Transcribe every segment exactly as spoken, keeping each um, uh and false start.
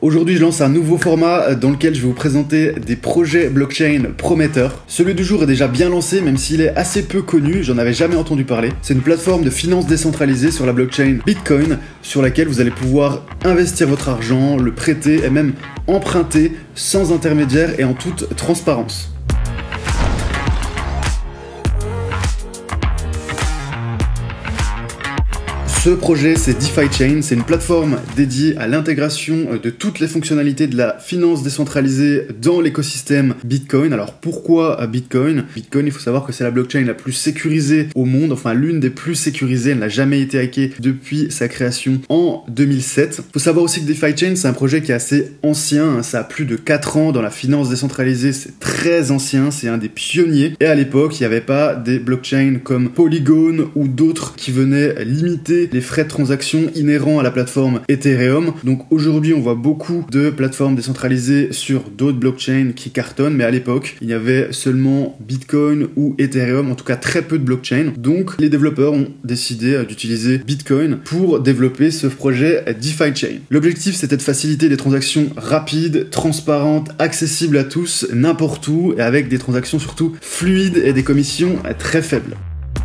Aujourd'hui, je lance un nouveau format dans lequel je vais vous présenter des projets blockchain prometteurs. Celui du jour est déjà bien lancé, même s'il est assez peu connu, j'en avais jamais entendu parler. C'est une plateforme de finance décentralisée sur la blockchain Bitcoin, sur laquelle vous allez pouvoir investir votre argent, le prêter et même emprunter sans intermédiaire et en toute transparence. Ce projet, c'est DeFi Chain, c'est une plateforme dédiée à l'intégration de toutes les fonctionnalités de la finance décentralisée dans l'écosystème Bitcoin. Alors pourquoi Bitcoin? Bitcoin, il faut savoir que c'est la blockchain la plus sécurisée au monde, enfin l'une des plus sécurisées, elle n'a jamais été hackée depuis sa création en deux mille sept. Il faut savoir aussi que DeFi Chain, c'est un projet qui est assez ancien, ça a plus de quatre ans dans la finance décentralisée, c'est très ancien, c'est un des pionniers. Et à l'époque, il n'y avait pas des blockchains comme Polygon ou d'autres qui venaient limiter les frais de transaction inhérents à la plateforme Ethereum. Donc aujourd'hui, on voit beaucoup de plateformes décentralisées sur d'autres blockchains qui cartonnent, mais à l'époque, il y avait seulement Bitcoin ou Ethereum, en tout cas très peu de blockchains. Donc les développeurs ont décidé d'utiliser Bitcoin pour développer ce projet DeFi Chain. L'objectif, c'était de faciliter des transactions rapides, transparentes, accessibles à tous, n'importe où, et avec des transactions surtout fluides et des commissions très faibles.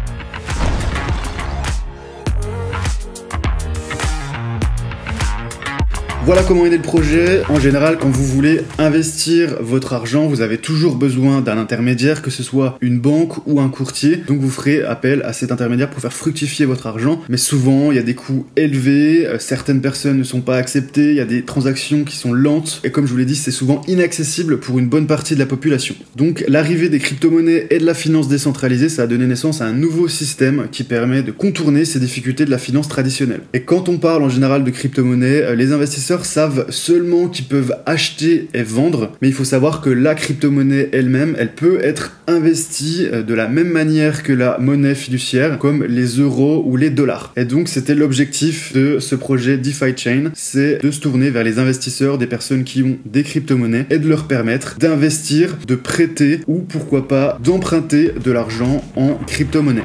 Voilà comment est né le projet. En général, quand vous voulez investir votre argent, vous avez toujours besoin d'un intermédiaire, que ce soit une banque ou un courtier. Donc vous ferez appel à cet intermédiaire pour faire fructifier votre argent. Mais souvent, il y a des coûts élevés, certaines personnes ne sont pas acceptées, il y a des transactions qui sont lentes. Et comme je vous l'ai dit, c'est souvent inaccessible pour une bonne partie de la population. Donc l'arrivée des crypto-monnaies et de la finance décentralisée, ça a donné naissance à un nouveau système qui permet de contourner ces difficultés de la finance traditionnelle. Et quand on parle en général de crypto-monnaies, les investisseurs savent seulement qu'ils peuvent acheter et vendre, mais il faut savoir que la crypto-monnaie elle-même, elle peut être investie de la même manière que la monnaie fiduciaire, comme les euros ou les dollars. Et donc c'était l'objectif de ce projet DeFi Chain, c'est de se tourner vers les investisseurs, des personnes qui ont des crypto-monnaies, et de leur permettre d'investir, de prêter ou pourquoi pas d'emprunter de l'argent en crypto-monnaie.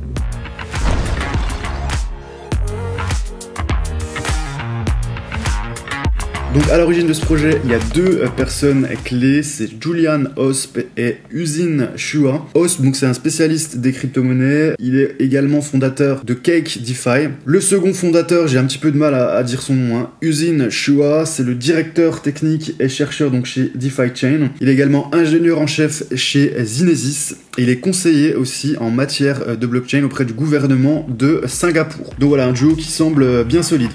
Donc à l'origine de ce projet, il y a deux personnes clés, c'est Julian Osp et Usine Chua. Osp, donc c'est un spécialiste des crypto-monnaies, il est également fondateur de Cake DeFi. Le second fondateur, j'ai un petit peu de mal à, à dire son nom, hein. Usine Chua, c'est le directeur technique et chercheur donc chez DeFi Chain. Il est également ingénieur en chef chez Zinesis. Il est conseiller aussi en matière de blockchain auprès du gouvernement de Singapour. Donc voilà, un duo qui semble bien solide.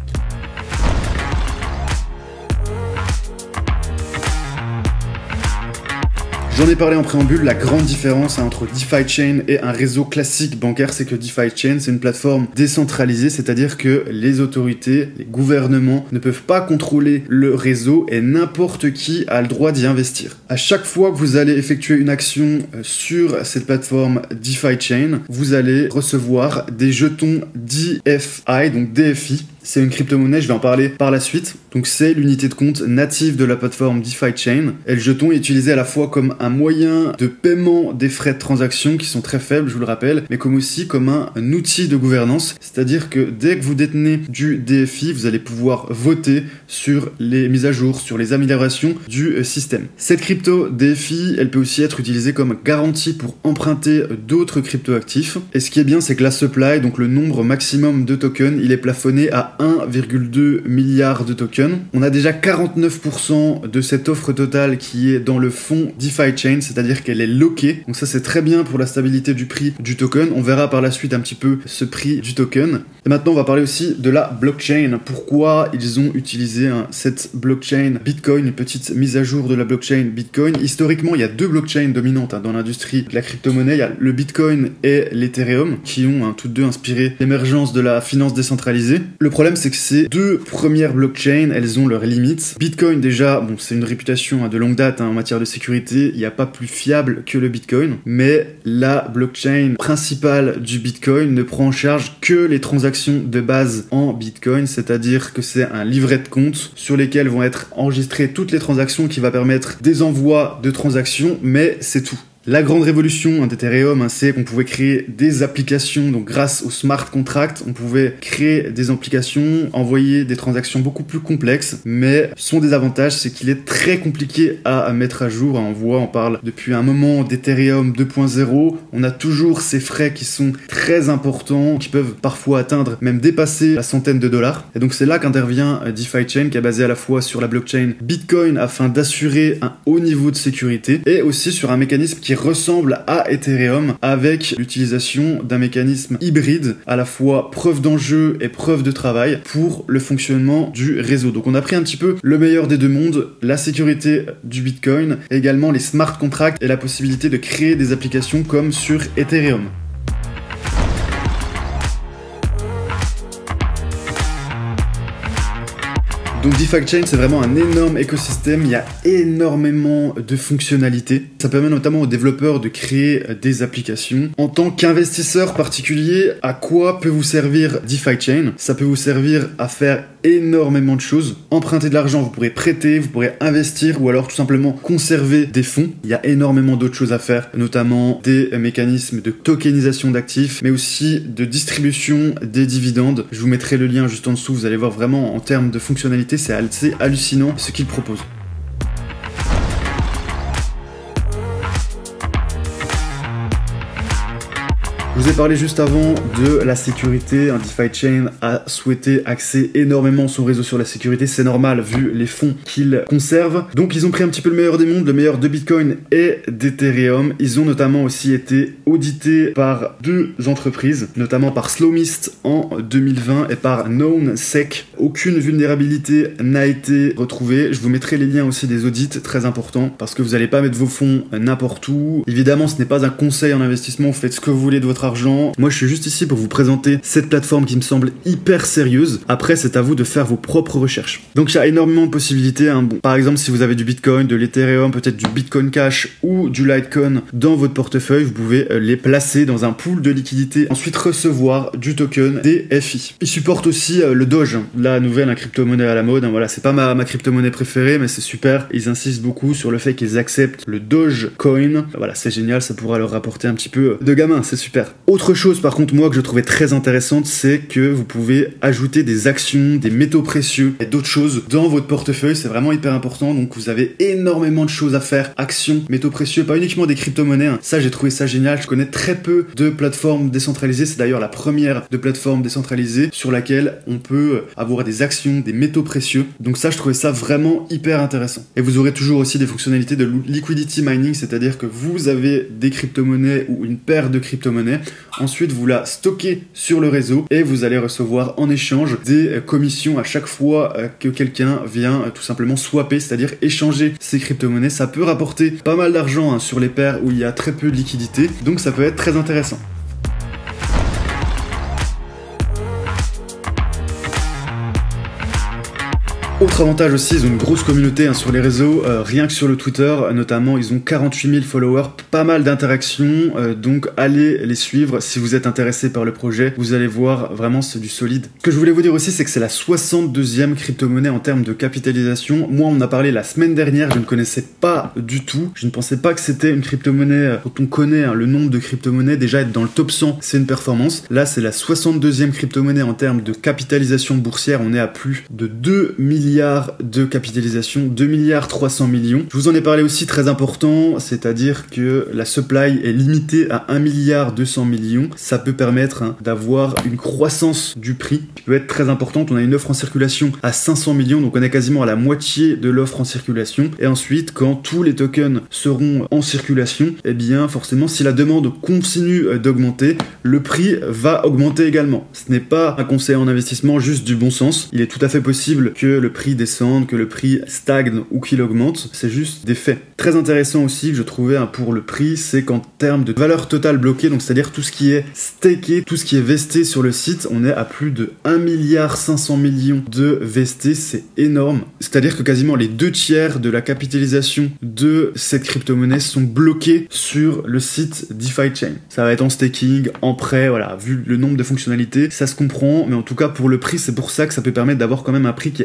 J'en ai parlé en préambule, la grande différence entre DeFi Chain et un réseau classique bancaire, c'est que DeFi Chain, c'est une plateforme décentralisée, c'est-à-dire que les autorités, les gouvernements ne peuvent pas contrôler le réseau et n'importe qui a le droit d'y investir. À chaque fois que vous allez effectuer une action sur cette plateforme DeFi Chain, vous allez recevoir des jetons D F I, donc D F I. C'est une crypto-monnaie, je vais en parler par la suite. Donc c'est l'unité de compte native de la plateforme DeFi Chain. Et le jeton est utilisé à la fois comme un moyen de paiement des frais de transaction qui sont très faibles, je vous le rappelle, mais comme aussi comme un, un outil de gouvernance. C'est-à-dire que dès que vous détenez du D F I, vous allez pouvoir voter sur les mises à jour, sur les améliorations du système. Cette crypto D F I, elle peut aussi être utilisée comme garantie pour emprunter d'autres crypto-actifs. Et ce qui est bien, c'est que la supply, donc le nombre maximum de tokens, il est plafonné à un virgule deux milliard de tokens. On a déjà quarante-neuf pour cent de cette offre totale qui est dans le fonds DeFi Chain, c'est-à-dire qu'elle est lockée. Donc ça, c'est très bien pour la stabilité du prix du token. On verra par la suite un petit peu ce prix du token. Et maintenant, on va parler aussi de la blockchain. Pourquoi ils ont utilisé hein, cette blockchain Bitcoin, une petite mise à jour de la blockchain Bitcoin. Historiquement, il y a deux blockchains dominantes hein, dans l'industrie de la crypto-monnaie. Il y a le Bitcoin et l'Ethereum qui ont hein, toutes deux inspiré l'émergence de la finance décentralisée. Le problème, c'est que ces deux premières blockchains, elles ont leurs limites. Bitcoin, déjà, bon, c'est une réputation hein, de longue date hein, en matière de sécurité. Il n'y a pas plus fiable que le Bitcoin. Mais la blockchain principale du Bitcoin ne prend en charge que les transactions de base en Bitcoin, c'est-à-dire que c'est un livret de compte sur lesquels vont être enregistrées toutes les transactions qui va permettre des envois de transactions, mais c'est tout. La grande révolution d'Ethereum, hein, c'est qu'on pouvait créer des applications, donc grâce au smart contract, on pouvait créer des applications, envoyer des transactions beaucoup plus complexes, mais son désavantage, c'est qu'il est très compliqué à mettre à jour. On voit, on parle depuis un moment d'Ethereum deux point zéro, on a toujours ces frais qui sont très importants, qui peuvent parfois atteindre, même dépasser la centaine de dollars. Et donc c'est là qu'intervient DeFi Chain, qui est basé à la fois sur la blockchain Bitcoin afin d'assurer un haut niveau de sécurité, et aussi sur un mécanisme qui ressemble à Ethereum avec l'utilisation d'un mécanisme hybride, à la fois preuve d'enjeu et preuve de travail pour le fonctionnement du réseau. Donc on a pris un petit peu le meilleur des deux mondes, la sécurité du Bitcoin, et également les smart contracts et la possibilité de créer des applications comme sur Ethereum. Donc DeFi Chain, c'est vraiment un énorme écosystème, il y a énormément de fonctionnalités. Ça permet notamment aux développeurs de créer des applications. En tant qu'investisseur particulier, à quoi peut vous servir DeFi Chain? Ça peut vous servir à faire énormément de choses. Emprunter de l'argent, vous pourrez prêter, vous pourrez investir ou alors tout simplement conserver des fonds. Il y a énormément d'autres choses à faire, notamment des mécanismes de tokenisation d'actifs, mais aussi de distribution des dividendes. Je vous mettrai le lien juste en dessous, vous allez voir vraiment en termes de fonctionnalité, c'est assez hallucinant ce qu'il propose. Je vous ai parlé juste avant de la sécurité. Un DeFi Chain a souhaité axer énormément son réseau sur la sécurité. C'est normal vu les fonds qu'il conserve. Donc ils ont pris un petit peu le meilleur des mondes, le meilleur de Bitcoin et d'Ethereum. Ils ont notamment aussi été audités par deux entreprises, notamment par Slowmist en deux mille vingt et par KnownSec. Aucune vulnérabilité n'a été retrouvée. Je vous mettrai les liens aussi des audits, très importants, parce que vous n'allez pas mettre vos fonds n'importe où. Évidemment, ce n'est pas un conseil en investissement. Vous faites ce que vous voulez de votre argent. Moi je suis juste ici pour vous présenter cette plateforme qui me semble hyper sérieuse. Après c'est à vous de faire vos propres recherches. Donc il y a énormément de possibilités, hein. Bon, par exemple si vous avez du Bitcoin, de l'Ethereum, peut-être du Bitcoin Cash ou du Litecoin dans votre portefeuille, vous pouvez les placer dans un pool de liquidité, ensuite recevoir du token D F I. Ils supportent aussi euh, le Doge, la nouvelle hein, crypto-monnaie à la mode, hein. Voilà, c'est pas ma, ma crypto-monnaie préférée mais c'est super. Ils insistent beaucoup sur le fait qu'ils acceptent le Dogecoin. Voilà, c'est génial, ça pourra leur rapporter un petit peu de gamin, c'est super. Autre chose par contre moi que je trouvais très intéressante, c'est que vous pouvez ajouter des actions, des métaux précieux et d'autres choses dans votre portefeuille. C'est vraiment hyper important, donc vous avez énormément de choses à faire. Actions, métaux précieux, pas uniquement des crypto-monnaies, hein. Ça j'ai trouvé ça génial. Je connais très peu de plateformes décentralisées, c'est d'ailleurs la première de plateformes décentralisées sur laquelle on peut avoir des actions, des métaux précieux. Donc ça je trouvais ça vraiment hyper intéressant. Et vous aurez toujours aussi des fonctionnalités de liquidity mining, c'est-à-dire que vous avez des crypto-monnaies ou une paire de crypto-monnaies. Ensuite, vous la stockez sur le réseau et vous allez recevoir en échange des commissions à chaque fois que quelqu'un vient tout simplement swapper, c'est-à-dire échanger ses crypto-monnaies. Ça peut rapporter pas mal d'argent hein, sur les paires où il y a très peu de liquidité, donc ça peut être très intéressant. Autre avantage aussi, ils ont une grosse communauté hein, sur les réseaux, euh, rien que sur le Twitter, notamment ils ont quarante-huit mille followers, pas mal d'interactions, euh, donc allez les suivre si vous êtes intéressé par le projet, vous allez voir vraiment c'est du solide. Ce que je voulais vous dire aussi, c'est que c'est la soixante-deuxième crypto-monnaie en termes de capitalisation. Moi on en a parlé la semaine dernière, je ne connaissais pas du tout, je ne pensais pas que c'était une crypto-monnaie, quand on connaît hein, le nombre de crypto-monnaies, déjà être dans le top cent c'est une performance. Là c'est la soixante-deuxième crypto-monnaie en termes de capitalisation boursière, on est à plus de deux milliards de capitalisation, deux milliards trois cents millions. Je vous en ai parlé aussi, très important, c'est-à-dire que la supply est limitée à un milliard deux cents millions. Ça peut permettre hein, d'avoir une croissance du prix qui peut être très importante. On a une offre en circulation à cinq cents millions, donc on est quasiment à la moitié de l'offre en circulation. Et ensuite, quand tous les tokens seront en circulation, eh bien forcément, si la demande continue d'augmenter, le prix va augmenter également. Ce n'est pas un conseil en investissement, juste du bon sens. Il est tout à fait possible que le prix descende, que le prix stagne ou qu'il augmente, c'est juste des faits. Très intéressant aussi que je trouvais hein, pour le prix, c'est qu'en termes de valeur totale bloquée, donc c'est-à-dire tout ce qui est staké, tout ce qui est vesté sur le site, on est à plus de un milliard cinq cents millions de vestés, c'est énorme. C'est-à-dire que quasiment les deux tiers de la capitalisation de cette crypto-monnaie sont bloqués sur le site DeFi Chain. Ça va être en staking, en prêt, voilà, vu le nombre de fonctionnalités, ça se comprend, mais en tout cas pour le prix, c'est pour ça que ça peut permettre d'avoir quand même un prix qui est assez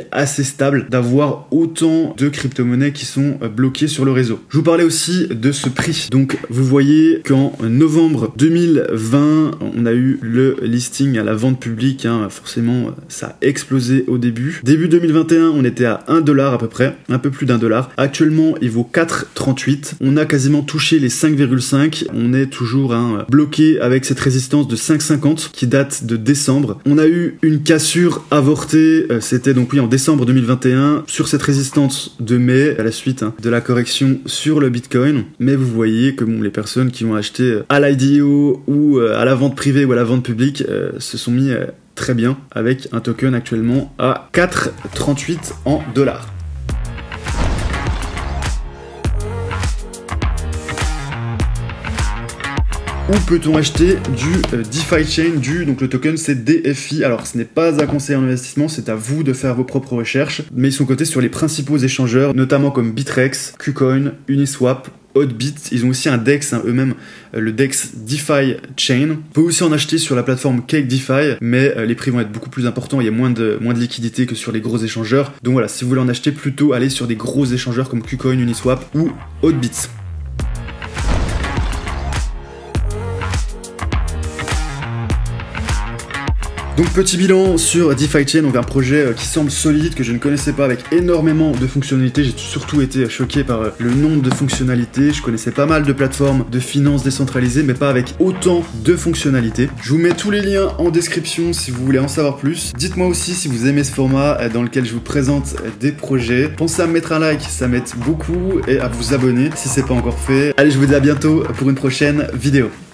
stable d'avoir autant de crypto-monnaies qui sont bloquées sur le réseau. Je vous parlais aussi de ce prix. Donc vous voyez qu'en novembre deux mille vingt, on a eu le listing à la vente publique, hein. Forcément ça a explosé au début. Début deux mille vingt et un, on était à un dollar à peu près, un peu plus d'un dollar. Actuellement, il vaut quatre virgule trente-huit. On a quasiment touché les cinq virgule cinq. On est toujours hein, bloqué avec cette résistance de cinq virgule cinquante qui date de décembre. On a eu une cassure avortée, euh, c'était donc oui en décembre deux mille vingt et un, sur cette résistance de mai, à la suite hein, de la correction sur le Bitcoin. Mais vous voyez que bon, les personnes qui ont acheté à l'I D O ou euh, à la vente privée ou à la vente publique euh, se sont mis euh, très bien avec un token actuellement à quatre virgule trente-huit en dollars. Où peut-on acheter du euh, DeFi Chain, du, donc le token c'est D F I. Alors ce n'est pas un conseil en investissement, c'est à vous de faire vos propres recherches, mais ils sont cotés sur les principaux échangeurs, notamment comme Bittrex, KuCoin, Uniswap, Hotbit. Ils ont aussi un DEX, hein, eux-mêmes, euh, le DEX DeFi Chain. Vous pouvez aussi en acheter sur la plateforme Cake DeFi, mais euh, les prix vont être beaucoup plus importants, il y a moins de, moins de liquidité que sur les gros échangeurs. Donc voilà, si vous voulez en acheter, plutôt allez sur des gros échangeurs comme KuCoin, Uniswap ou Hotbit. Donc petit bilan sur DeFi Chain, donc un projet qui semble solide, que je ne connaissais pas, avec énormément de fonctionnalités. J'ai surtout été choqué par le nombre de fonctionnalités. Je connaissais pas mal de plateformes de finances décentralisées, mais pas avec autant de fonctionnalités. Je vous mets tous les liens en description si vous voulez en savoir plus. Dites-moi aussi si vous aimez ce format dans lequel je vous présente des projets. Pensez à me mettre un like, ça m'aide beaucoup, et à vous abonner si c'est pas encore fait. Allez, je vous dis à bientôt pour une prochaine vidéo.